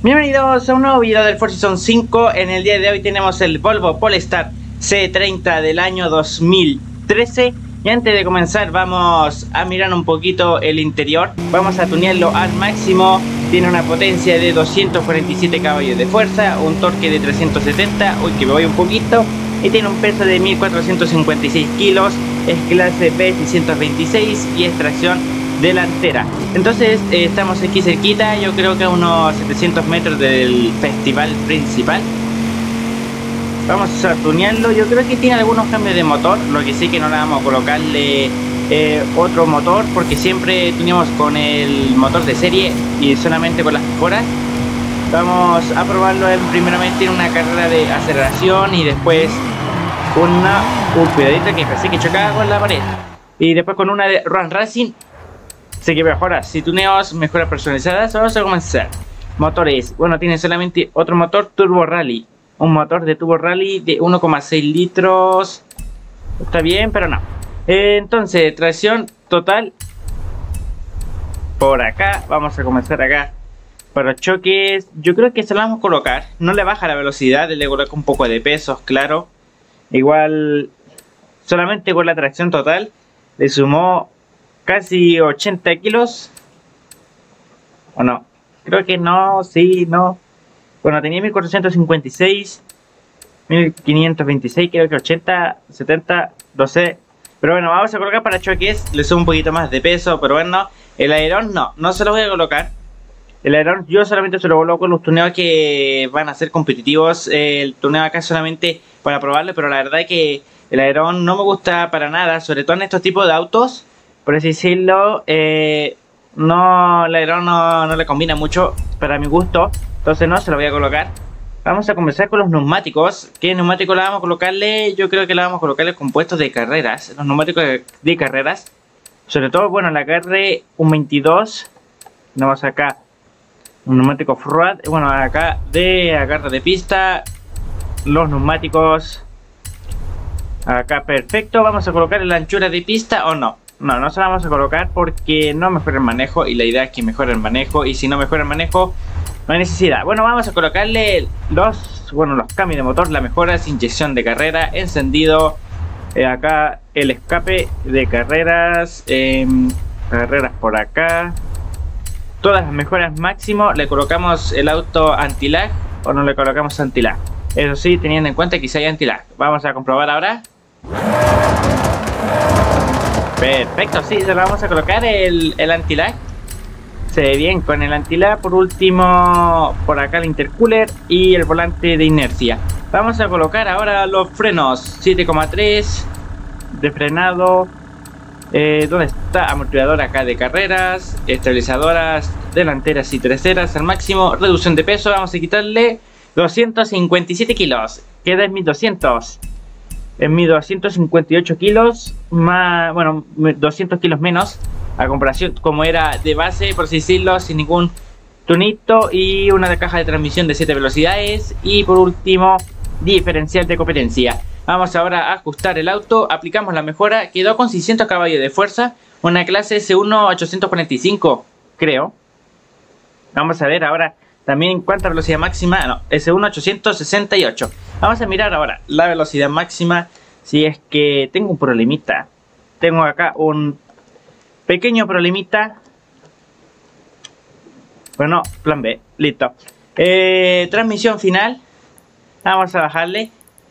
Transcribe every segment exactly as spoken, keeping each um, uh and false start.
Bienvenidos a un nuevo video del Forza Horizon cinco. En el día de hoy tenemos el Volvo Polestar C treinta del año dos mil trece. Y antes de comenzar vamos a mirar un poquito el interior. Vamos a tunearlo al máximo. Tiene una potencia de doscientos cuarenta y siete caballos de fuerza, un torque de trescientos setenta, uy que me voy un poquito, y tiene un peso de mil cuatrocientos cincuenta y seis kilos, es clase B seiscientos veintiséis y es tracción delantera. Entonces eh, estamos aquí cerquita, yo creo que a unos setecientos metros del festival principal. Vamos a tunearlo, yo creo que tiene algunos cambios de motor, lo que sí que no le vamos a colocarle eh, otro motor porque siempre tuneamos con el motor de serie y solamente con las mejoras. Vamos a probarlo en, primeramente en una carrera de aceleración y después una... un cuidadito que parece que chocaba con la pared. Y después con una de Run Racing. Así que mejoras, si tuneos, mejoras personalizadas. Vamos a comenzar. Motores, bueno, tiene solamente otro motor Turbo Rally. Un motor de Turbo Rally de uno coma seis litros. Está bien, pero no. Eh, entonces, tracción total. Por acá, vamos a comenzar acá. Para choques, yo creo que se lo vamos a colocar. No le baja la velocidad, le coloca un poco de pesos, claro. Igual, solamente con la tracción total, le sumó casi ochenta kilos. ¿O no? Creo que no, sí, no. Bueno, tenía mil cuatrocientos cincuenta y seis, mil quinientos veintiséis, creo que ochenta, setenta, no sé. Pero bueno, vamos a colocar para choques, le sumo un poquito más de peso, pero bueno, el alerón no, no se lo voy a colocar. El alerón yo solamente se lo coloco en los tuneos que van a ser competitivos. El tuneo acá solamente para probarlo, pero la verdad es que el alerón no me gusta para nada, sobre todo en estos tipos de autos, por así decirlo. Eh, no, el alerón no, no le combina mucho para mi gusto. Entonces no se lo voy a colocar. Vamos a comenzar con los neumáticos. ¿Qué neumático le vamos a colocarle? Yo creo que le vamos a colocarle compuestos de carreras. Los neumáticos de, de carreras. Sobre todo, bueno, la K R un veintidós. Vamos acá. Un neumático F-Road. Bueno, acá de agarre de pista. Los neumáticos. Acá perfecto. Vamos a colocarle la anchura de pista o no. No, no se la vamos a colocar porque no mejora el manejo. Y la idea es que mejore el manejo. Y si no mejora el manejo, no hay necesidad. Bueno, vamos a colocarle los, bueno, los cambios de motor, la mejora, inyección de carrera, encendido, eh, acá el escape de carreras, eh, carreras por acá, todas las mejoras máximo. Le colocamos el auto anti-lag o no le colocamos anti-lag, eso sí, teniendo en cuenta que si hay anti-lag. Vamos a comprobar ahora. Perfecto, sí, se lo vamos a colocar el, el anti-lag. Se ve bien con el anti-lag. Por último, por acá el intercooler y el volante de inercia. Vamos a colocar ahora los frenos. siete coma tres de frenado. Eh, ¿Dónde está? Amortiguador acá de carreras. Estabilizadoras delanteras y traseras al máximo. Reducción de peso. Vamos a quitarle doscientos cincuenta y siete kilos. Queda en mil doscientos. En mil doscientos cincuenta y ocho kilos. Más, bueno, doscientos kilos menos. A comparación como era de base, por así decirlo, sin ningún tunito. Y una caja de transmisión de siete velocidades. Y por último, diferencial de competencia. Vamos ahora a ajustar el auto. Aplicamos la mejora. Quedó con seiscientos caballos de fuerza. Una clase S uno ochocientos cuarenta y cinco, creo. Vamos a ver ahora también cuánta velocidad máxima. No, S uno ochocientos sesenta y ocho. Vamos a mirar ahora la velocidad máxima. Si es que tengo un problemita. Tengo acá un pequeño problemita. Bueno, plan B, listo. eh, Transmisión final. Vamos a bajarle.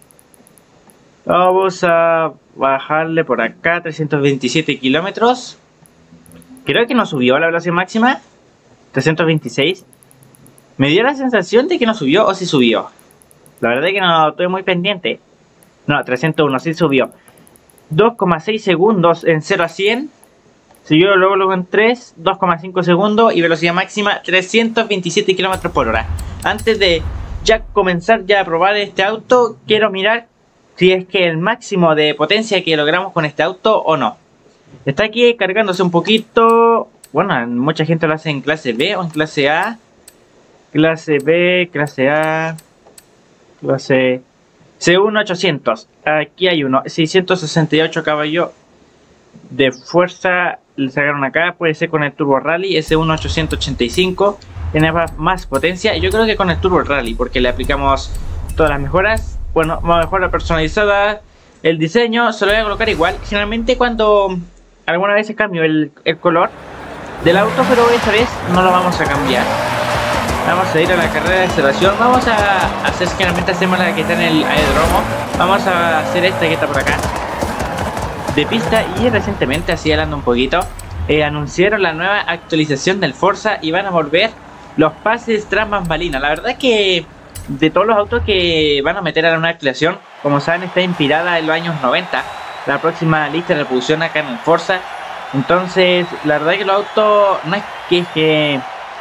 Vamos a bajarle por acá trescientos veintisiete kilómetros. Creo que no subió la velocidad máxima. trescientos veintiséis. Me dio la sensación de que no subió o si subió. La verdad es que no estoy muy pendiente. No, trescientos uno, sí subió. dos coma seis segundos en cero a cien. Siguió luego, luego en tres, dos coma cinco segundos y velocidad máxima trescientos veintisiete kilómetros por hora. Antes de ya comenzar ya a probar este auto, quiero mirar si es que el máximo de potencia que logramos con este auto o no. Está aquí cargándose un poquito. Bueno, mucha gente lo hace en clase B o en clase A. Clase B, clase A, clase C uno ochocientos. Aquí hay uno, seiscientos sesenta y ocho caballos de fuerza. Le sacaron acá, puede ser con el Turbo Rally S uno ochocientos ochenta y cinco. tiene más potencia. Yo creo que con el Turbo Rally, porque le aplicamos todas las mejoras. Bueno, mejora personalizada, el diseño se lo voy a colocar igual. Generalmente cuando alguna vez cambio el, el color del auto, pero esta vez no lo vamos a cambiar. Vamos a ir a la carrera de aceleración. Vamos a hacer, generalmente hacemos la que está en el aeródromo. Vamos a hacer esta que está por acá, de pista. Y recientemente, así hablando un poquito, eh, anunciaron la nueva actualización del Forza y van a volver los pases tras bambalinas. La verdad es que de todos los autos que van a meter a la nueva actualización, como saben, está inspirada en los años noventa. La próxima lista de reproducción acá en el Forza. Entonces, la verdad es que los autos no es que, que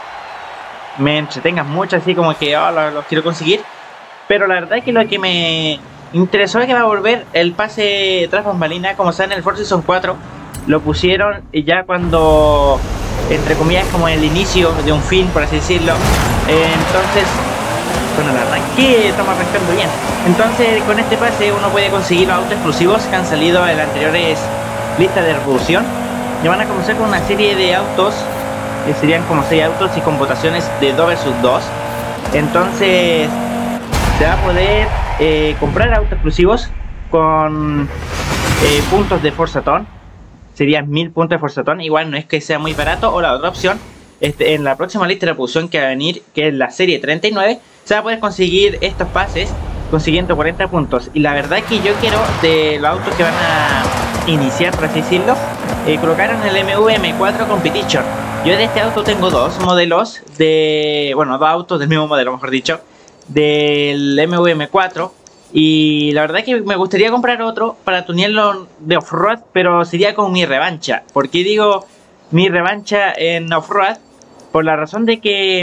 me entretengan mucho, así como que oh, los, los quiero conseguir. Pero la verdad es que lo que me interesó es que va a volver el pase tras bambalina. Como saben, el Forza Season cuatro lo pusieron ya cuando, entre comillas, como el inicio de un fin, por así decirlo. Eh, entonces, con el arranque estamos arrancando bien. Entonces, con este pase uno puede conseguir los autos exclusivos que han salido en las anteriores listas de reproducción. Y van a comenzar con una serie de autos, que serían como seis autos y con votaciones de dos versus dos. Entonces se va a poder eh, comprar autos exclusivos con eh, puntos de Forzathon. Serían mil puntos de Forzathon. Igual no es que sea muy barato. O la otra opción, este, en la próxima lista de reproducción que va a venir, que es la serie treinta y nueve, se va a poder conseguir estos pases consiguiendo cuarenta puntos. Y la verdad es que yo quiero, de los autos que van a iniciar, por así decirlo, eh, colocaron el M V M cuatro Competition. Yo de este auto tengo dos modelos de, bueno, dos autos del mismo modelo, mejor dicho, del M V M cuatro. Y la verdad es que me gustaría comprar otro para tunearlo de off-road, pero sería como mi revancha. ¿Por qué digo mi revancha en off-road? Por la razón de que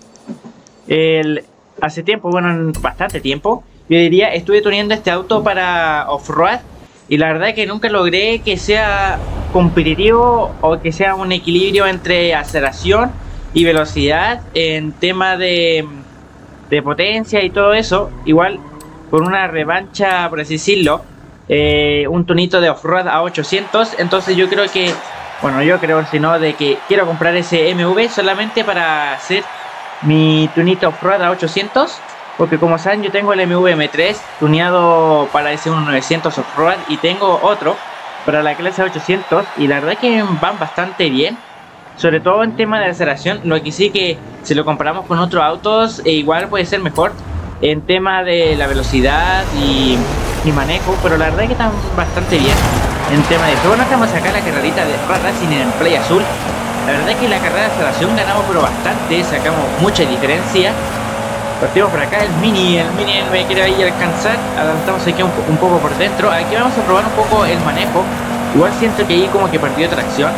el, hace tiempo, bueno, bastante tiempo, yo diría, estuve tuneando este auto para off-road. Y la verdad es que nunca logré que sea competitivo o que sea un equilibrio entre aceleración y velocidad en tema de, de potencia y todo eso. Igual con una revancha, por así decirlo, eh, un tonito de off-road a ochocientos. Entonces yo creo que, bueno, yo creo, si no, de que quiero comprar ese M V solamente para hacer mi tunito off-road a ochocientos. Porque como saben, yo tengo el M V M tres tuneado para ese mil novecientos off-road y tengo otro para la clase ochocientos. Y la verdad es que van bastante bien, sobre todo en tema de aceleración. Lo que sí que si lo comparamos con otros autos, e igual puede ser mejor en tema de la velocidad y, y manejo. Pero la verdad es que están bastante bien en tema de eso. Bueno, estamos acá en la carrerita de Racing en el Play Azul. La verdad es que la carrera de aceleración ganamos pero bastante, sacamos mucha diferencia. Partimos por acá, el Mini, el Mini me quiere ahí alcanzar. Adelantamos aquí un, un poco por dentro. Aquí vamos a probar un poco el manejo. Igual siento que ahí como que perdió tracción.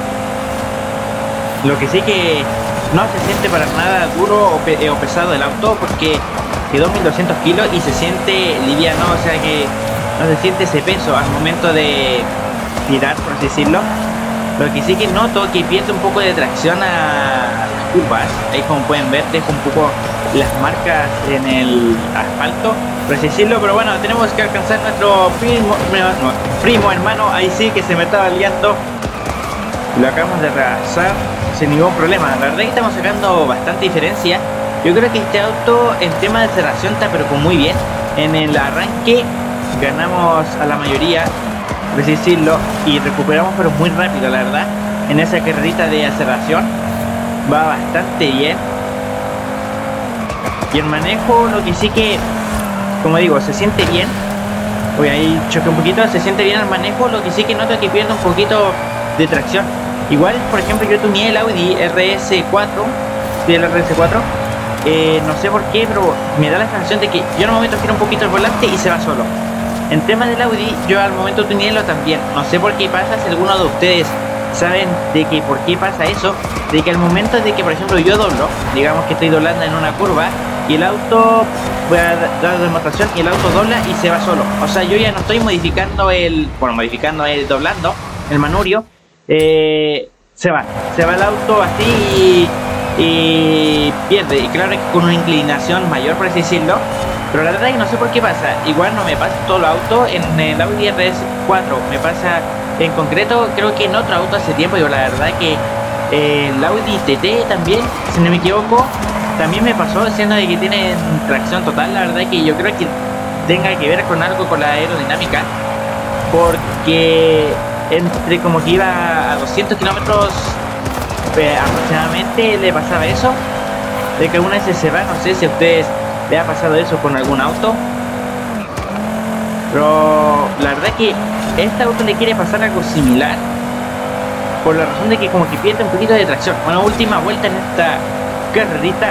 Lo que sí que no se siente para nada duro o, pe o pesado el auto, porque quedó mil doscientos kilos y se siente liviano. O sea que no se siente ese peso al momento de tirar, por así decirlo. Lo que sí que noto que pierde un poco de tracción a las curvas. Ahí como pueden ver, dejo un poco las marcas en el asfalto, por así decirlo. Pero bueno, tenemos que alcanzar nuestro primo, no, primo hermano. Ahí sí que se me estaba liando. Lo acabamos de rebasar sin ningún problema. La verdad es que estamos sacando bastante diferencia. Yo creo que este auto en tema de aceleración está pero con muy bien. En el arranque ganamos a la mayoría, por así decirlo, y recuperamos pero muy rápido, la verdad. En esa carrerita de aceleración va bastante bien. Y el manejo, lo que sí que, como digo, se siente bien. Voy ahí choque un poquito, se siente bien el manejo. Lo que sí que noto es que pierde un poquito de tracción. Igual, por ejemplo, yo tuneé el Audi R S cuatro, sí, el R S cuatro. Eh, no sé por qué, pero me da la sensación de que yo en un momento giro un poquito el volante y se va solo. En tema del Audi, yo al momento tuneélo también. No sé por qué pasa, si alguno de ustedes saben de que por qué pasa eso. De que al momento de que, por ejemplo, yo doblo, digamos que estoy doblando en una curva y el auto, voy a dar demostración, y el auto dobla y se va solo. O sea, yo ya no estoy modificando el, bueno, modificando el doblando, el manurio, eh, se va, se va el auto así y, y pierde. Y claro que con una inclinación mayor, por así decirlo. Pero la verdad es que no sé por qué pasa. Igual no me pasa en todo el auto. En el Audi R S cuatro me pasa en concreto. Creo que en otro auto hace tiempo. Yo la verdad es que Eh, el Audi T T también, si no me equivoco, también me pasó, siendo de que tienen tracción total. La verdad que yo creo que tenga que ver con algo con la aerodinámica, porque entre como que iba a doscientos kilómetros eh, aproximadamente le pasaba eso, de que una vez se va. No sé si a ustedes le ha pasado eso con algún auto, pero la verdad que a este auto le quiere pasar algo similar, por la razón de que como que pierde un poquito de tracción. Una última vuelta en esta carrerita,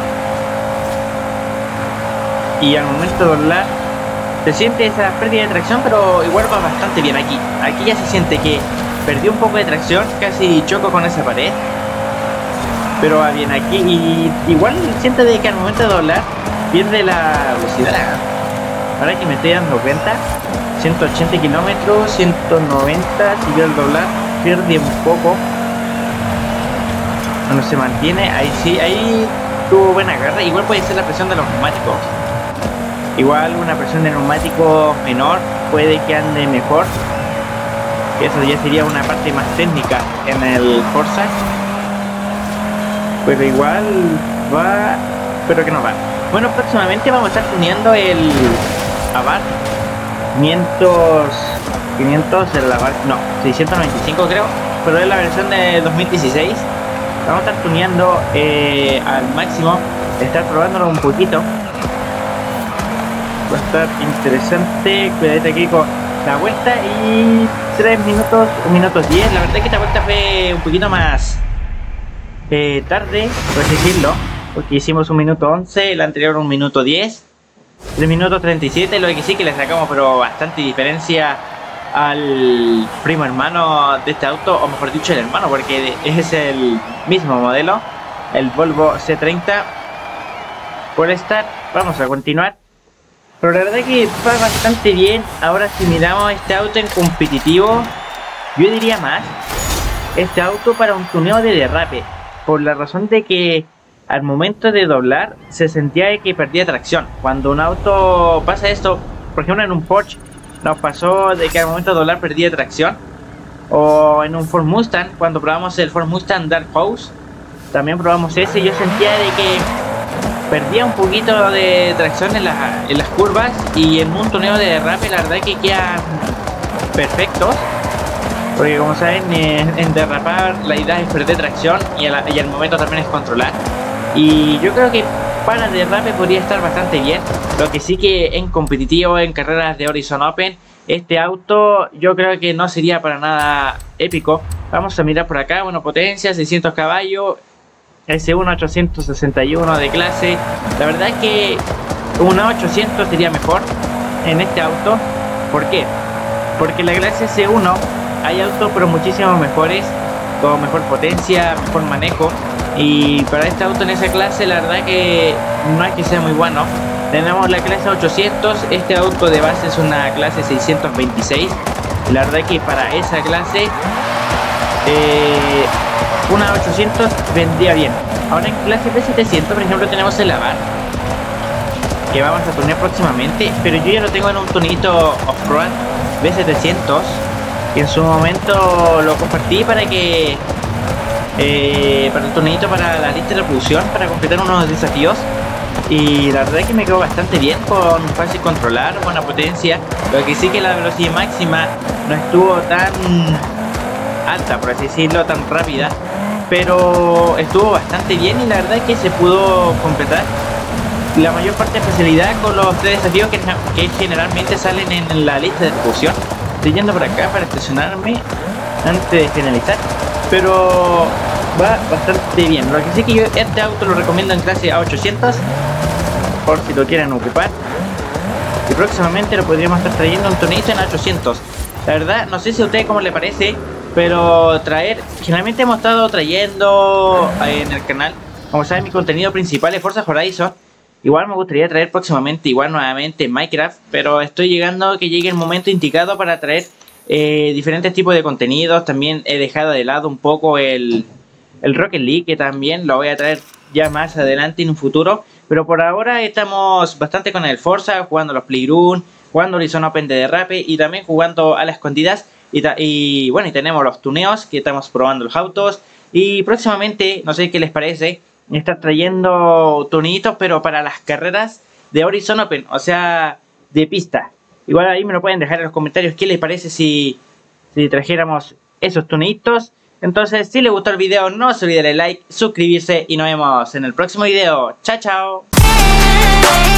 y al momento de doblar se siente esa pérdida de tracción, pero igual va bastante bien aquí. Aquí ya se siente que perdió un poco de tracción, casi choco con esa pared, pero va bien aquí. Y igual siente de que al momento de doblar pierde la velocidad. Ahora que me estoy dando cuenta, ciento ochenta kilómetros, ciento noventa, si yo al doblar pierde un poco. Bueno, se mantiene, ahí sí, ahí tuvo buena agarre. Igual puede ser la presión de los neumáticos. Igual una presión de neumático menor puede que ande mejor. Eso ya sería una parte más técnica en el Forza. Pero igual va, pero que no va. Bueno, próximamente vamos a estar tuneando el Abarth quinientos, quinientos, el Abarth, no, seiscientos noventa y cinco creo, pero es la versión de dos mil dieciséis. Vamos a estar tuneando eh, al máximo, estar probándolo un poquito. Va a estar interesante. Cuídate aquí con la vuelta y tres minutos, un minuto diez. La verdad es que esta vuelta fue un poquito más eh, tarde, por así decirlo, porque hicimos un minuto once, el anterior un minuto diez, tres minutos treinta y siete, lo que sí que le sacamos pero bastante diferencia al primo hermano de este auto, o mejor dicho el hermano, porque es el mismo modelo, el Volvo C treinta Polestar. Vamos a continuar. Pero la verdad que va bastante bien. Ahora si miramos este auto en competitivo, yo diría más este auto para un tuneo de derrape, por la razón de que al momento de doblar se sentía que perdía tracción. Cuando un auto pasa esto, por ejemplo en un Porsche nos pasó de que al momento de doblar perdía tracción, o en un Ford Mustang, cuando probamos el Ford Mustang Dark Horse, también probamos ese, yo sentía de que perdía un poquito de tracción en, la, en las curvas, y en un tuneo de derrape la verdad que quedan perfectos, porque como saben en, en derrapar la idea es perder tracción, y, a la, y al momento también es controlar, y yo creo que para derrape podría estar bastante bien. Lo que sí que en competitivo, en carreras de Horizon Open, este auto yo creo que no sería para nada épico. Vamos a mirar por acá. Bueno, potencia seiscientos caballos, S uno ochocientos sesenta y uno de clase. La verdad es que una ochocientos sería mejor en este auto. ¿Por qué? Porque en la clase S uno hay autos pero muchísimo mejores, con mejor potencia, mejor manejo, y para este auto en esa clase la verdad que no es que sea muy bueno. Tenemos la clase ochocientos, este auto de base es una clase seiscientos veintiséis, la verdad que para esa clase eh, una ochocientos vendría bien. Ahora en clase B setecientos, por ejemplo, tenemos el Abarth, que vamos a tunear próximamente, pero yo ya lo tengo en un tunito off-road B setecientos, que en su momento lo compartí para que eh, para el tunito para la lista de reproducción, para completar unos desafíos, y la verdad es que me quedó bastante bien, con fácil controlar, buena potencia. Lo que sí que la velocidad máxima no estuvo tan alta, por así decirlo, tan rápida, pero estuvo bastante bien, y la verdad es que se pudo completar la mayor parte de especialidad con los tres desafíos que, que generalmente salen en la lista de reproducción. Estoy yendo por acá para estacionarme antes de finalizar, pero va bastante bien. Lo que sí que yo este auto lo recomiendo en clase A ochocientos, por si lo quieren ocupar, y próximamente lo podríamos estar trayendo un tonito en A ochocientos. La verdad, no sé si a ustedes cómo les parece, pero traer, generalmente hemos estado trayendo en el canal, como saben, mi contenido principal es Forza Horizon. Igual me gustaría traer próximamente, igual nuevamente Minecraft, pero estoy llegando a que llegue el momento indicado para traer eh, diferentes tipos de contenidos. También he dejado de lado un poco el, el Rocket League, que también lo voy a traer ya más adelante en un futuro, pero por ahora estamos bastante con el Forza, jugando los Playground, jugando Horizon Open de derrape, y también jugando a las escondidas, y, y bueno, y tenemos los tuneos, que estamos probando los autos, Y próximamente, no sé qué les parece, estar trayendo tunitos, pero para las carreras de Horizon Open, o sea, de pista. Igual ahí me lo pueden dejar en los comentarios qué les parece si, si trajéramos esos tunitos. Entonces, si les gustó el video, no se olviden de like, suscribirse y nos vemos en el próximo video. Chao, chao.